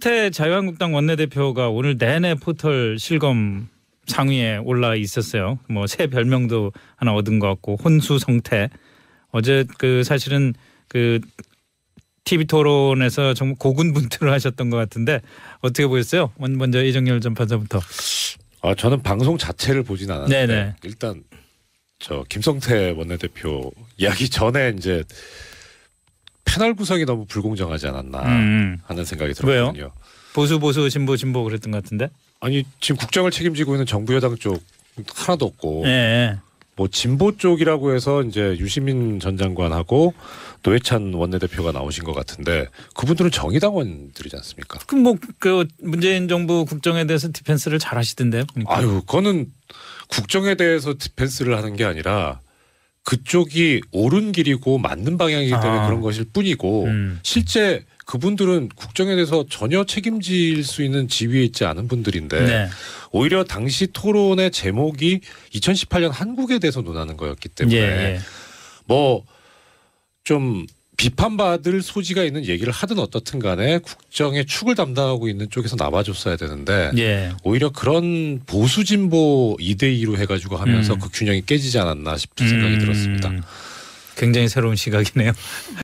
김성태 자유한국당 원내대표가 오늘 내내 포털 실검 상위에 올라 있었어요. 뭐 새 별명도 하나 얻은 것 같고 혼수성태. 어제 그 사실은 그 TV 토론에서 정말 고군분투를 하셨던 것 같은데 어떻게 보였어요? 먼저 이정열 전 판사부터. 저는 방송 자체를 보진 않았는데 네네. 일단 저 김성태 원내대표 이야기 전에 이제 패널 구성이 너무 불공정하지 않았나 하는 생각이 들었거든요. 왜요? 보수 진보 그랬던 것 같은데. 아니 지금 국정을 책임지고 있는 정부 여당 쪽 하나도 없고 네. 뭐 진보 쪽이라고 해서 이제 유시민 전 장관하고 노회찬 원내대표가 나오신 것 같은데 그분들은 정의당원들이지 않습니까? 그럼 뭐 그 문재인 정부 국정에 대해서 디펜스를 잘 하시던데요. 그러니까. 아유, 그거는 국정에 대해서 디펜스를 하는 게 아니라 그쪽이 옳은 길이고 맞는 방향이기 때문에 그런 것일 뿐이고 실제 그분들은 국정에 대해서 전혀 책임질 수 있는 지위에 있지 않은 분들인데 네. 오히려 당시 토론의 제목이 2018년 한국에 대해서 논하는 거였기 때문에 뭐 좀 비판받을 소지가 있는 얘기를 하든 어떻든 간에 국정의 축을 담당하고 있는 쪽에서 나와줬어야 되는데 오히려 그런 보수 진보 2대2로 해가지고 하면서 그 균형이 깨지지 않았나 싶은 생각이 들었습니다. 굉장히 새로운 시각이네요.